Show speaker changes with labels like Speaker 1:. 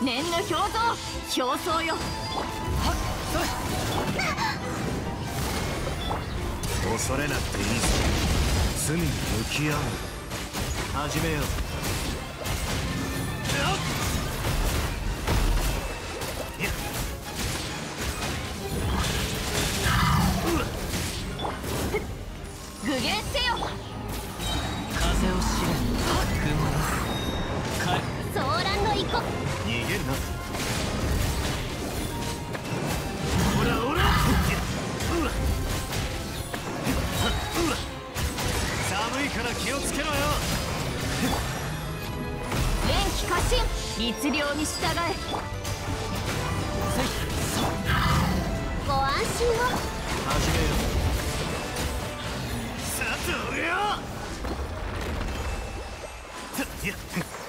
Speaker 1: 念の表像表層よ。
Speaker 2: 恐れなくていいぞ。罪に向き合う。始めよう。
Speaker 1: 具現せよ。
Speaker 3: 風を知れ雲よ。
Speaker 1: ソーランの遺骨。
Speaker 2: 逃げんな。
Speaker 3: オラオラ。
Speaker 2: 寒いから気をつけろよ。
Speaker 1: 連気過信律令に従え。ご安心を。
Speaker 2: 始めよう。さておれよ。